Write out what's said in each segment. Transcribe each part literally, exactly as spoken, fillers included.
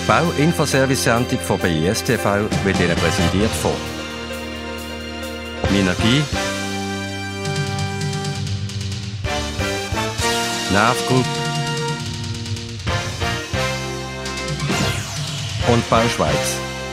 Bau-Infoservice-Sendung von B I S T V wird Ihnen präsentiert von Minergie, Nerv Group und Bauschweiz.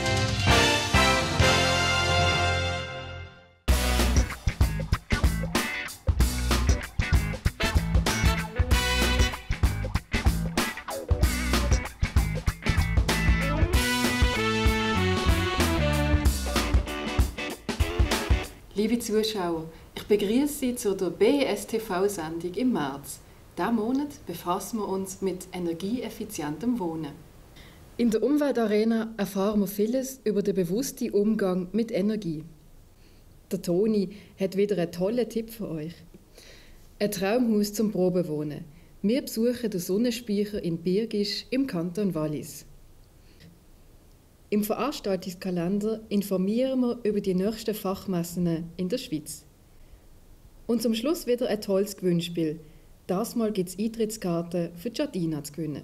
Liebe Zuschauer, ich begrüße Sie zu der B I S T V-Sendung im März. Diesen Monat befassen wir uns mit energieeffizientem Wohnen. In der Umweltarena erfahren wir vieles über den bewussten Umgang mit Energie. Der Toni hat wieder einen tollen Tipp für euch. Ein Traumhaus zum Probewohnen. Wir besuchen den Sonnenspeicher in Birgisch im Kanton Wallis. Im Veranstaltungskalender informieren wir über die nächsten Fachmessen in der Schweiz. Und zum Schluss wieder ein tolles Gewinnspiel. Das Mal gibt es Eintrittskarten für die Jardina zu gewinnen.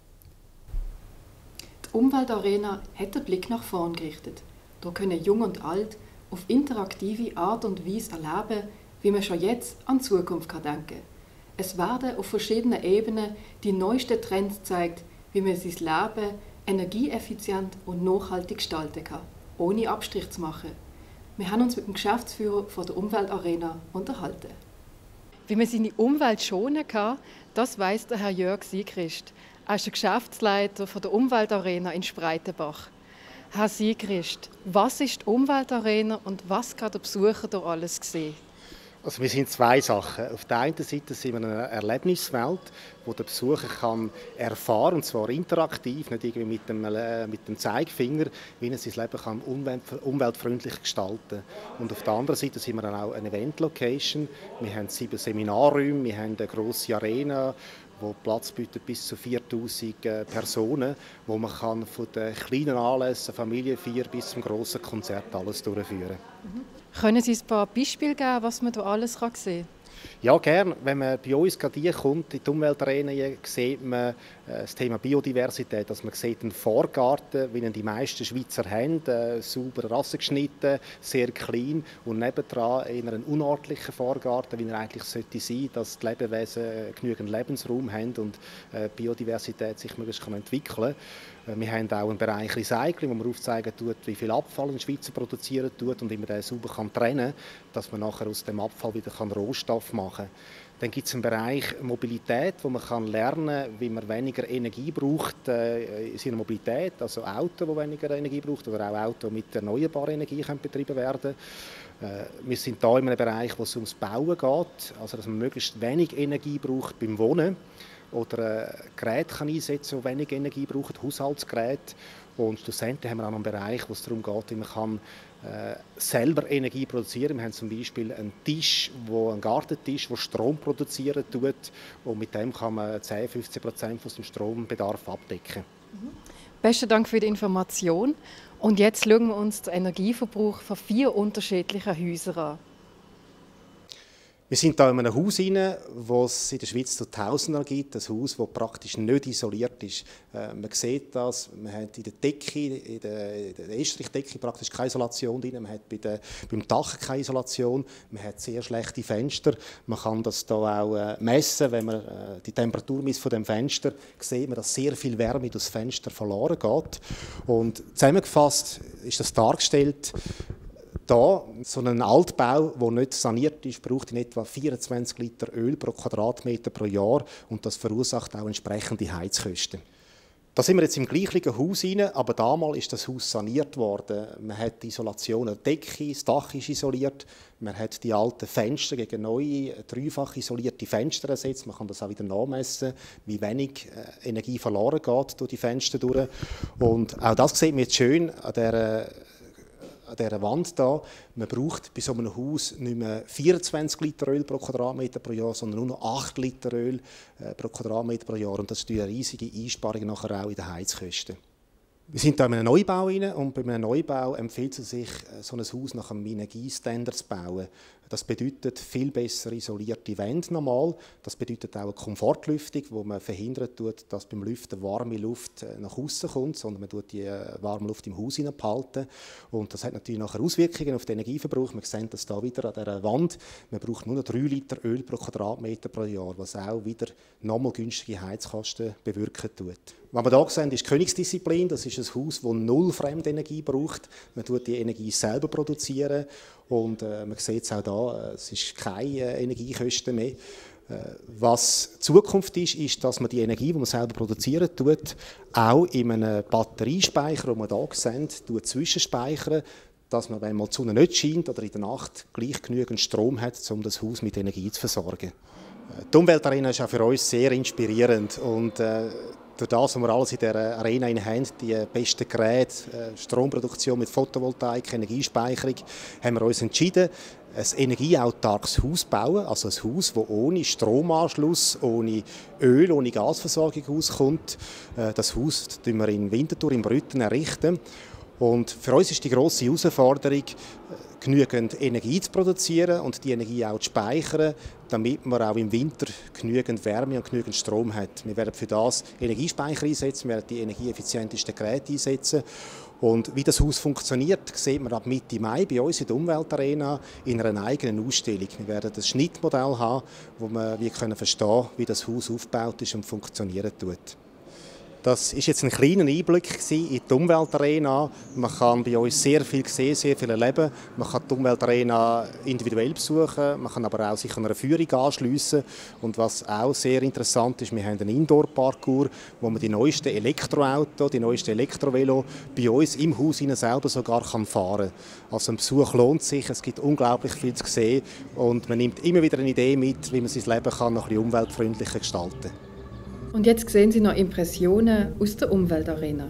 Die Umweltarena hat den Blick nach vorn gerichtet. Da können Jung und Alt auf interaktive Art und Weise erleben, wie man schon jetzt an die Zukunft denken kann. Es werden auf verschiedenen Ebenen die neuesten Trends gezeigt, wie man sein Leben energieeffizient und nachhaltig gestalten kann, ohne Abstrich zu machen. Wir haben uns mit dem Geschäftsführer von der Umweltarena unterhalten. Wie man seine Umwelt schonen kann, das weiss der Herr Jörg Siegrist. Er ist der Geschäftsleiter von der Umweltarena in Spreitenbach. Herr Siegrist, was ist die Umweltarena und was kann der Besucher da alles sehen? Also wir sind zwei Sachen. Auf der einen Seite sind wir eine Erlebniswelt, wo der Besucher kann erfahren, und zwar interaktiv, nicht irgendwie mit dem, äh, mit dem Zeigefinger, wie er sein Leben kann umwelt, umweltfreundlich gestalten kann. Und auf der anderen Seite sind wir dann auch eine Event-Location. Wir haben sieben Seminarräume, wir haben eine grosse Arena, wo Platz bietet bis zu viertausend Personen, wo man kann von den kleinen Anlässen, Familienfeier bis zum grossen Konzert alles durchführen kann. Mhm. Können Sie ein paar Beispiele geben, was man da alles sehen kann? Ja, gerne. Wenn man bei uns gerade hier kommt, in die Umweltarena, sieht man das Thema Biodiversität. Also man sieht einen Vorgarten, wie ihn die meisten Schweizer haben, sauber rassengeschnitten, sehr klein und nebendran in einem unordentlichen Vorgarten, wie er eigentlich sollte sein, dass die Lebewesen genügend Lebensraum haben und die Biodiversität sich möglichst entwickeln kann. Wir haben auch einen Bereich Recycling, wo man aufzeigen tut, wie viel Abfall ein Schweizer produzieren tut und wie man den sauber kann trennen kann, dass man nachher aus dem Abfall wieder Rohstoff machen kann. Dann gibt es einen Bereich Mobilität, wo man kann lernen kann, wie man weniger Energie braucht äh, in seiner Mobilität, also Autos, die weniger Energie braucht, oder auch Autos mit erneuerbarer Energie können betrieben werden. Äh, wir sind hier in einem Bereich, wo es ums Bauen geht, also dass man möglichst wenig Energie braucht beim Wohnen. Oder äh, Geräte kann einsetzen, die wenig Energie brauchen, Haushaltsgeräte. Und schlussendlich haben wir auch noch einen Bereich, wo es darum geht, wie man kann, äh, selber Energie produzieren kann. Wir haben zum Beispiel einen Tisch, wo, einen Gartentisch, der Strom produzieren tut. Und mit dem kann man zehn bis fünfzehn Prozent von dem Strombedarf abdecken. Mhm. Besten Dank für die Information. Und jetzt schauen wir uns den Energieverbrauch von vier unterschiedlichen Häusern an. Wir sind hier in einem Haus rein, wo es in der Schweiz zu Tausenden gibt. Ein Haus, das praktisch nicht isoliert ist. Äh, man sieht das, man hat in der Decke, in der, in der Estrichdecke praktisch keine Isolation drin. Man hat bei der, beim Dach keine Isolation. Man hat sehr schlechte Fenster. Man kann das hier auch äh, messen. Wenn man äh, die Temperatur misst von dem Fenster, sieht man, dass sehr viel Wärme durch das Fenster verloren geht. Und zusammengefasst ist das dargestellt. Da, so ein Altbau, der nicht saniert ist, braucht in etwa vierundzwanzig Liter Öl pro Quadratmeter pro Jahr und das verursacht auch entsprechende Heizkosten. Da sind wir jetzt im gleichen Haus rein, aber damals ist das Haus saniert worden. Man hat die Isolation an der Decke, das Dach ist isoliert, man hat die alten Fenster gegen neue, dreifach isolierte Fenster ersetzt. Man kann das auch wieder nachmessen, wie wenig Energie verloren geht durch die Fenster durch. Und auch das sieht man jetzt schön an der an dieser Wand da. Man braucht bei so einem Haus nicht mehr vierundzwanzig Liter Öl pro Quadratmeter pro Jahr, sondern nur noch acht Liter Öl pro Quadratmeter pro Jahr. Und das ist eine riesige Einsparung nachher auch in den Heizkosten. Wir sind hier in einem Neubau rein und bei einem Neubau empfiehlt es sich, so ein Haus nach einem Energiestandard zu bauen. Das bedeutet viel besser isolierte Wände normal. Das bedeutet auch eine Komfortlüftung, wo man verhindern tut, dass beim Lüften warme Luft nach außen kommt, sondern man tut die warme Luft im Haus behalten. Und das hat natürlich nachher Auswirkungen auf den Energieverbrauch. Wir sehen das hier wieder an dieser Wand. Man braucht nur noch drei Liter Öl pro Quadratmeter pro Jahr, was auch wieder nochmal günstige Heizkosten bewirken tut. Was wir hier sehen, ist Königsdisziplin. Das ist ein Haus, das null Fremdenergie braucht. Man tut die Energie selber produzieren. Und äh, man sieht es auch hier, es ist keine äh, Energiekosten mehr. Äh, was Zukunft ist, ist, dass man die Energie, die man selber produzieren tut, auch in einem Batteriespeicher, den wir hier sehen, zwischenspeichern, dass man, wenn mal die Sonne nicht scheint oder in der Nacht gleich genügend Strom hat, um das Haus mit Energie zu versorgen. Äh, die Umweltarena ist auch für uns sehr inspirierend. Und, äh, durch das, was wir alles in dieser Arena haben, die besten Geräte, Stromproduktion mit Photovoltaik, Energiespeicherung, haben wir uns entschieden, ein energieautarkes Haus zu bauen. Also ein Haus, das ohne Stromanschluss, ohne Öl, ohne Gasversorgung auskommt. Das Haus errichten wir in Winterthur, im Brütten errichten. Und für uns ist die grosse Herausforderung, genügend Energie zu produzieren und die Energie auch zu speichern, damit man auch im Winter genügend Wärme und genügend Strom hat. Wir werden für das Energiespeicher einsetzen, wir werden die energieeffizientesten Geräte einsetzen. Und wie das Haus funktioniert, sieht man ab Mitte Mai bei uns in der Umweltarena in einer eigenen Ausstellung. Wir werden ein Schnittmodell haben, wo wir wie können verstehen, wie das Haus aufgebaut ist und funktionieren tut. Das war jetzt ein kleiner Einblick in die Umweltarena. Man kann bei uns sehr viel sehen, sehr viel erleben. Man kann die Umweltarena individuell besuchen, man kann aber auch sich an einer Führung anschliessen. Und was auch sehr interessant ist, wir haben einen Indoor-Parkour, wo man die neuesten Elektroautos, die neuesten Elektrovelo bei uns im Haus selber sogar kann fahren kann. Also ein Besuch lohnt sich, es gibt unglaublich viel zu sehen und man nimmt immer wieder eine Idee mit, wie man sein Leben kann noch ein bisschen umweltfreundlicher gestalten kann. Und jetzt sehen Sie noch Impressionen aus der Umweltarena.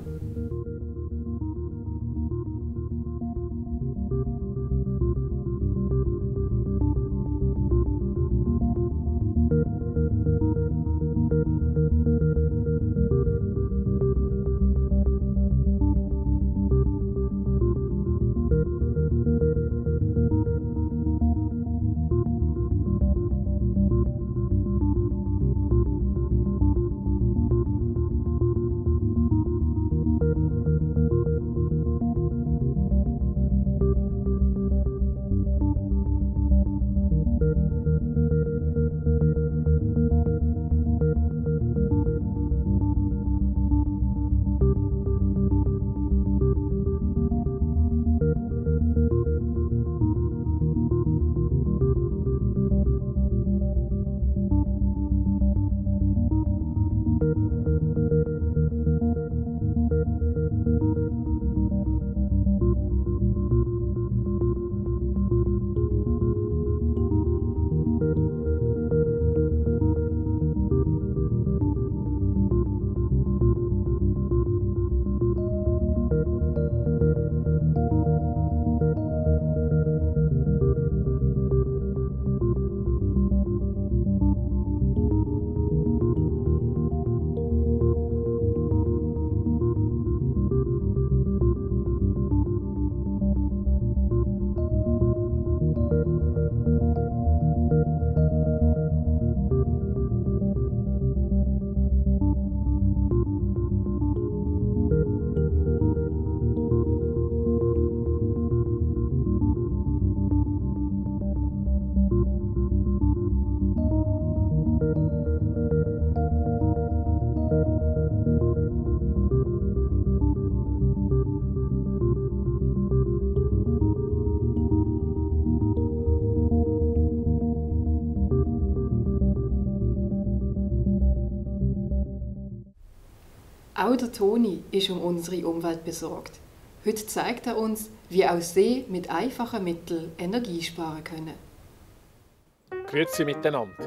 Auch der Toni ist um unsere Umwelt besorgt. Heute zeigt er uns, wie auch Sie mit einfachen Mitteln Energie sparen können. Grüezi miteinander.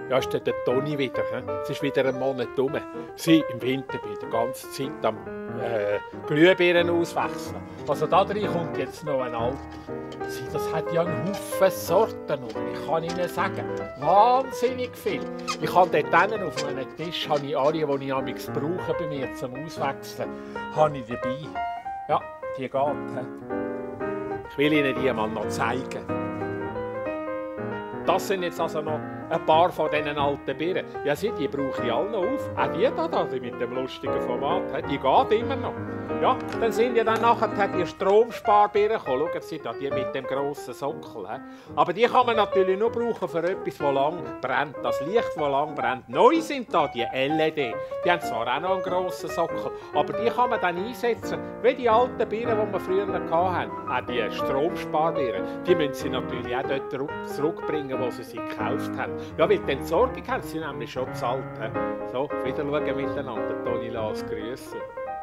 Ja, ist der Toni wieder. He? Es ist wieder ein Monat rum. Sie im Winter bei der ganzen Zeit am äh, Glühbirnen auswechseln. Also da drin kommt jetzt noch ein Alter. Sie, das hat ja einen Haufen Sorten. Und ich kann Ihnen sagen, wahnsinnig viel. Ich habe dort hinten auf einem Tisch habe ich alle, die ich amigs brauche bei mir zum Auswechseln, habe ich dabei. Ja, die geht. He? Ich will Ihnen die mal noch zeigen. Das sind jetzt also noch ein paar von diesen alten Birnen. Ja, sie, die brauche ich alle noch auf. Auch die da, da die mit dem lustigen Format, die geht immer noch. Ja, dann sind ja dann nachher die Stromsparbirnen gekommen. Schauen Sie da, die mit dem grossen Sockel. Aber die kann man natürlich nur brauchen für etwas, das lang brennt. Das Licht, das lang brennt. Neu sind da die L E D. Die haben zwar auch noch einen grossen Sockel, aber die kann man dann einsetzen, wie die alten Birnen, die wir früher hatten. Auch die Stromsparbirnen, die müssen Sie natürlich auch dort zurückbringen, wo Sie sie gekauft haben. Ja, weil die Entsorgung haben sie nämlich schon gezahlt. So, wieder schauen miteinander. Toni, lass grüßen.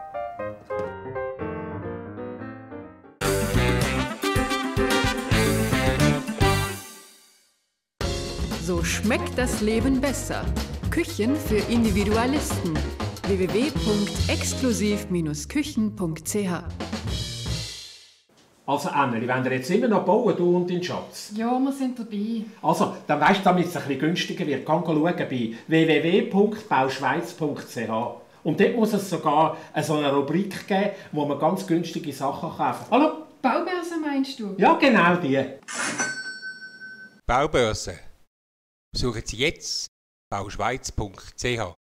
So schmeckt das Leben besser. Küchen für Individualisten. w w w punkt exklusiv Bindestrich küchen punkt c h Also Anne, wollen wir jetzt immer noch bauen, du und dein Schatz? Ja, wir sind dabei. Also, dann weisst du, damit es ein bisschen günstiger wird, kann schauen bei w w w punkt bauschweiz punkt c h. Und dort muss es sogar so eine Rubrik geben, wo man ganz günstige Sachen kaufen kann. Hallo? Baubörse meinst du? Ja, genau die. Baubörse. Suchen Sie jetzt bauschweiz punkt c h.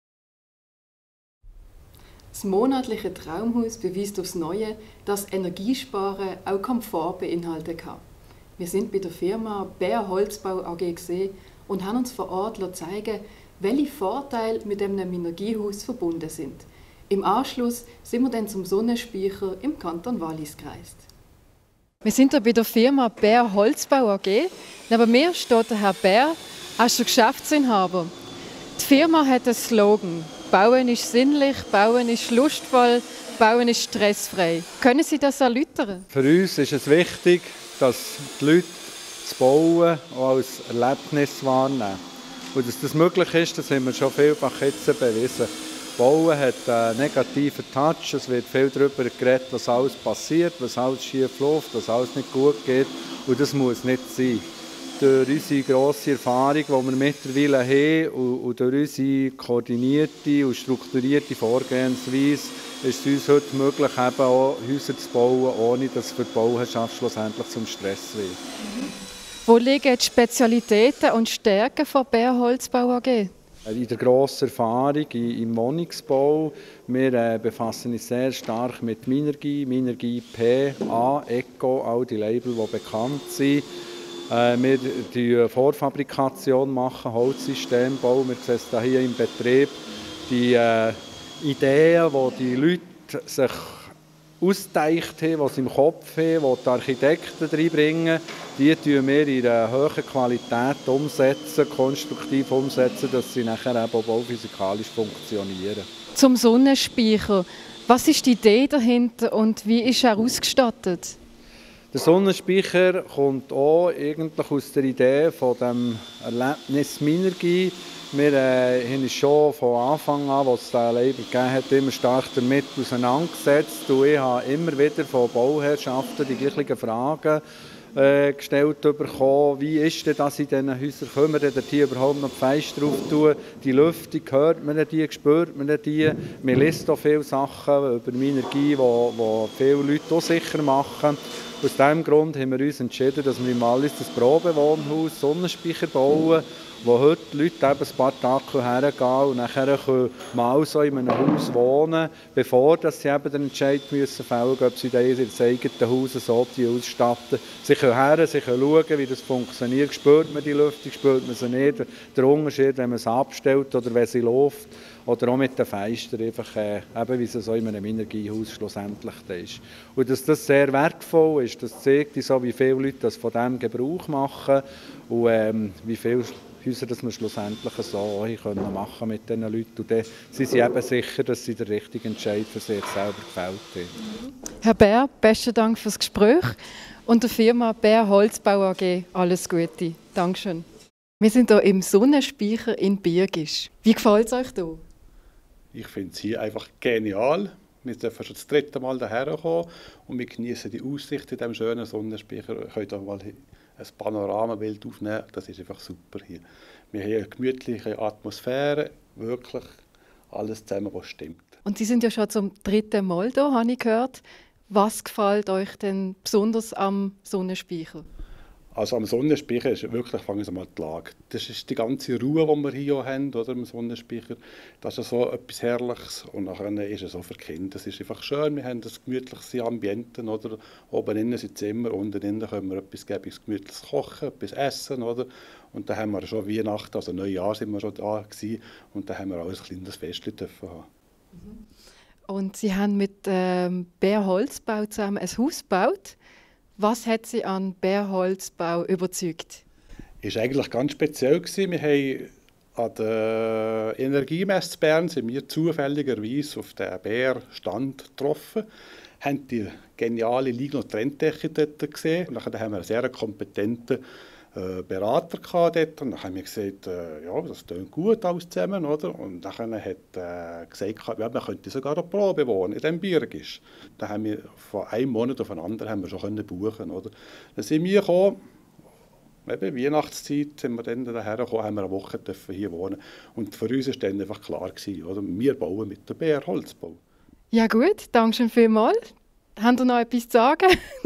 Das monatliche Traumhaus beweist aufs Neue, dass Energiesparen auch Komfort beinhalten kann. Wir sind bei der Firma Bär Holzbau A G gesehen und haben uns vor Ort zeigen, welche Vorteile mit einem Energiehaus verbunden sind. Im Anschluss sind wir dann zum Sonnenspeicher im Kanton Wallis gereist. Wir sind hier bei der Firma Bär Holzbau A G. Neben mir steht der Herr Bär, er ist der Geschäftsinhaber. Die Firma hat einen Slogan: Bauen ist sinnlich, Bauen ist lustvoll, Bauen ist stressfrei. Können Sie das erläutern? Für uns ist es wichtig, dass die Leute das Bauen auch als Erlebnis wahrnehmen. Und dass das möglich ist, das haben wir schon vielfach jetzt bewiesen. Bauen hat einen negativen Touch, es wird viel darüber geredet, was alles passiert, was alles schief läuft, was alles nicht gut geht. Und das muss nicht sein. Durch unsere grosse Erfahrung, die wir mittlerweile haben, und durch unsere koordinierte und strukturierte Vorgehensweise ist es uns heute möglich, eben auch Häuser zu bauen, ohne dass es für die Bauherrschaft schlussendlich zum Stress wird. Mhm. Wo liegen die Spezialitäten und Stärken von Bär Holzbau A G? In der grossen Erfahrung im Wohnungsbau. Wir äh, befassen uns sehr stark mit Minergie, Minergie P, A, Eco, all die Label, die bekannt sind. Äh, wir machen Vorfabrikation, machen Holzsystembau. Wir sehen es hier im Betrieb. Die äh, Ideen, die die Leute sich ausgedacht haben, die sie im Kopf haben, die die Architekten reinbringen, die tun wir in einer hohen Qualität umsetzen, konstruktiv umsetzen, dass sie nachher auch bauphysikalisch funktionieren. Zum Sonnenspeicher. Was ist die Idee dahinter und wie ist er ausgestattet? Der Sonnenspeicher kommt auch eigentlich aus der Idee von dem Erlebnis Minergie. Wir äh, haben uns schon von Anfang an, als es diesen Label gegeben hat, immer stark damit auseinandergesetzt. Und ich habe immer wieder von Bauherrschaften die gleichen Fragen äh, gestellt bekommen. Wie ist denn das in diesen Häusern? Können wir denn hier überhaupt noch Fenster drauf tun? Die Lüftung, hört man die, spürt man die? Man liest auch viele Sachen über Minergie, die viele Leute auch sicher machen. Aus diesem Grund haben wir uns entschieden, dass wir im Wallis das Probewohnhaus Sonnenspeicher bauen, wo heute die Leute eben ein paar Tage hergehen und nachher können mal so in einem Haus wohnen, bevor sie eben den Entscheid müssen fällen müssen, ob sie in ihrem eigenen Haus so ausstatten. Sie können her, sie können schauen, wie das funktioniert. Spürt man die Lüftung, spürt man sie nicht. Der Unterschied, wenn man sie abstellt oder wenn sie läuft. Oder auch mit den Fenstern, einfach, äh, eben, wie es so in einem Energiehaus schlussendlich ist. Und dass das sehr wertvoll ist, das zeigt uns auch, wie viele Leute das von dem Gebrauch machen und ähm, wie viele Häuser das wir schlussendlich so auch können machen mit diesen Leuten. Und dann sind sie eben sicher, dass sie den richtigen Entscheid für sich selber gefällt haben. Herr Bär, besten Dank für das Gespräch und der Firma Bär Holzbau A G alles Gute. Dankeschön. Wir sind hier im Sonnenspeicher in Birgisch. Wie gefällt es euch hier? Ich finde es hier einfach genial. Wir dürfen schon das dritte Mal hierher kommen und wir genießen die Aussicht in diesem schönen Sonnenspeicher. Wir können hier mal ein Panoramabild aufnehmen. Das ist einfach super hier. Wir haben eine gemütliche Atmosphäre, wirklich alles zusammen, was stimmt. Und Sie sind ja schon zum dritten Mal hier, habe ich gehört. Was gefällt euch denn besonders am Sonnenspeicher? Also am Sonnenspeicher ist wirklich, fangen wir mal die Lage. Das ist die ganze Ruhe, die wir hier haben, oder, im Sonnenspeicher. Das ist so etwas Herrliches und nachher ist es so für Kinder. Es ist einfach schön, wir haben das gemütliche Ambiente, oder? Oben innen sind Zimmer, unten innen können wir etwas Gäbiges, Gemütliches kochen, etwas essen, oder? Und dann haben wir schon Weihnachten, also Neujahr sind wir schon da gewesen, und dann haben wir auch ein kleines Festchen dürfen haben. Und Sie haben mit ähm, Bär Holzbau zusammen ein Haus gebaut. Was hat Sie an Bär Holzbau überzeugt? Es war eigentlich ganz speziell. Wir haben an der Energiemesse Bern sind wir zufälligerweise auf den Bär-Stand getroffen, haben die geniale Liegen- und Trenndecke dort gesehen. Und dann haben wir einen sehr kompetenten äh, Berater dort. Und dann haben wir gesagt, äh, ja, das klingt gut alles zusammen, oder? Und dann hat er äh, gesagt, ja, man könnte sogar eine Probe wohnen in diesem Birgisch. Dann haben wir von einem Monat auf den anderen haben wir schon können buchen, oder? Dann sind wir gekommen, eben Weihnachtszeit sind wir dann daher gekommen, haben wir eine Woche hier wohnen. Und für uns war dann einfach klar gewesen, oder? Wir bauen mit dem Bär Holzbau. Ja gut, danke schön vielmals. Haben Sie noch etwas zu sagen?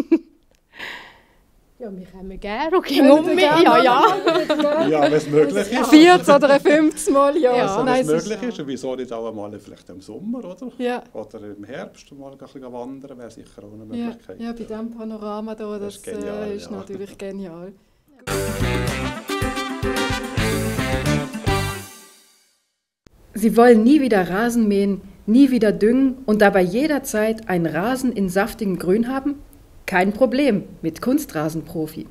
Ja, wir kommen gerne und gehen um mich. Ja, ja. Ja, wenn es möglich ist. vierzig oder fünfzig Mal, ja. ja wenn es Nein, möglich ist, und wieso nicht auch mal vielleicht im Sommer, oder? Ja. Oder im Herbst mal ein bisschen wandern, wäre sicher auch eine Ja, Möglichkeit. ja, bei diesem Panorama hier, das, Das ist genial, äh, ist ja. natürlich genial. Sie wollen nie wieder Rasen mähen, nie wieder düngen und dabei jederzeit einen Rasen in saftigem Grün haben? Kein Problem mit Kunstrasenprofi.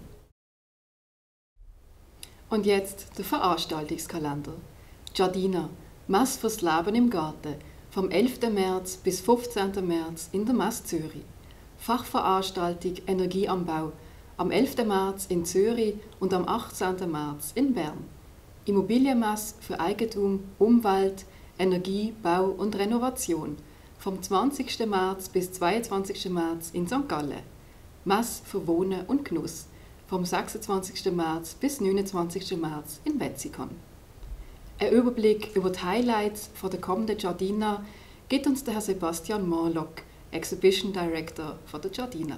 Und jetzt der Veranstaltungskalender. Giardina, Mess fürs Leben im Garten, vom elften März bis fünfzehnten März in der Mess Zürich. Fachveranstaltung Energie am Bau, am elften März in Zürich und am achtzehnten März in Bern. Immobilienmesse für Eigentum, Umwelt, Energie, Bau und Renovation, vom zwanzigsten März bis zweiundzwanzigsten März in Sankt Gallen. Messe für Wohnen und Genuss, vom sechsundzwanzigsten März bis neunundzwanzigsten März in Wetzikon. Ein Überblick über die Highlights von der kommenden Giardina gibt uns der Herr Sebastian Morlock, Exhibition Director von der Giardina.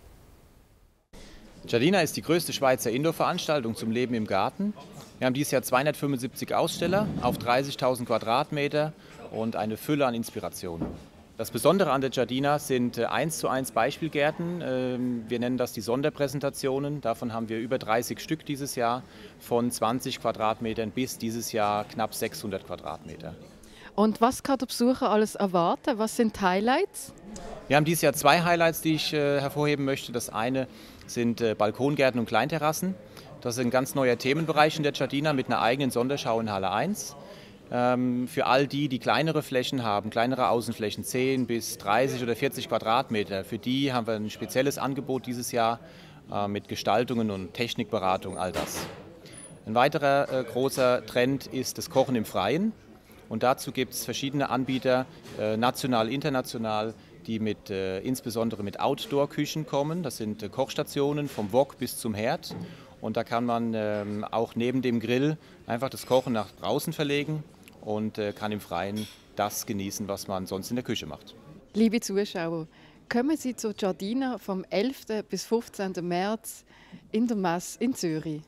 Giardina ist die größte Schweizer Indoor-Veranstaltung zum Leben im Garten. Wir haben dieses Jahr zweihundertfünfundsiebzig Aussteller auf dreißigtausend Quadratmeter und eine Fülle an Inspirationen. Das Besondere an der Giardina sind eins zu eins Beispielgärten. Wir nennen das die Sonderpräsentationen. Davon haben wir über dreißig Stück dieses Jahr, von zwanzig Quadratmetern bis dieses Jahr knapp sechshundert Quadratmeter. Und was kann der Besucher alles erwarten? Was sind die Highlights? Wir haben dieses Jahr zwei Highlights, die ich äh, hervorheben möchte. Das eine sind äh, Balkongärten und Kleinterrassen. Das ist ein ganz neuer Themenbereich in der Giardina mit einer eigenen Sonderschau in Halle eins. Ähm, für all die, die kleinere Flächen haben, kleinere Außenflächen, zehn bis dreißig oder vierzig Quadratmeter, für die haben wir ein spezielles Angebot dieses Jahr äh, mit Gestaltungen und Technikberatung, all das. Ein weiterer äh, großer Trend ist das Kochen im Freien. Und dazu gibt es verschiedene Anbieter, äh, national, international, die mit, äh, insbesondere mit Outdoor-Küchen kommen. Das sind äh, Kochstationen vom Wok bis zum Herd. Und da kann man ähm, auch neben dem Grill einfach das Kochen nach draußen verlegen und äh, kann im Freien das genießen, was man sonst in der Küche macht. Liebe Zuschauer, kommen Sie zur Giardina vom elften bis fünfzehnten März in der Messe in Zürich.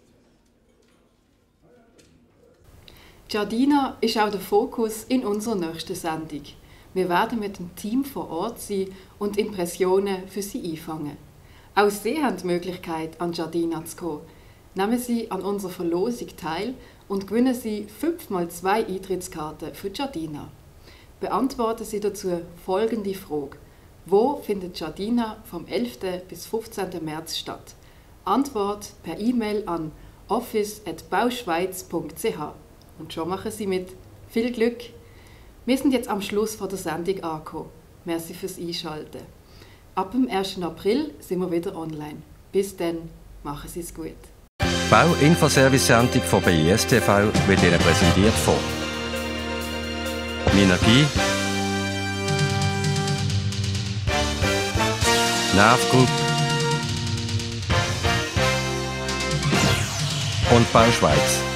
Giardina ist auch der Fokus in unserer nächsten Sendung. Wir werden mit dem Team vor Ort sein und Impressionen für Sie einfangen. Auch Sie haben die Möglichkeit, an Giardina zu kommen. Nehmen Sie an unserer Verlosung teil und gewinnen Sie fünf mal zwei Eintrittskarten für Giardina. Beantworten Sie dazu folgende Frage. Wo findet Giardina vom elften bis fünfzehnten März statt? Antwort per E-Mail an office at bauschweiz punkt c h. Und schon machen Sie mit. Viel Glück! Wir sind jetzt am Schluss von der Sendung angekommen. Merci fürs Einschalten. Ab dem ersten April sind wir wieder online. Bis dann, machen Sie es gut. Bau-Infoservice-Sendung von B I S T V wird Ihnen präsentiert von Minergie, Nav Group und Bauschweiz.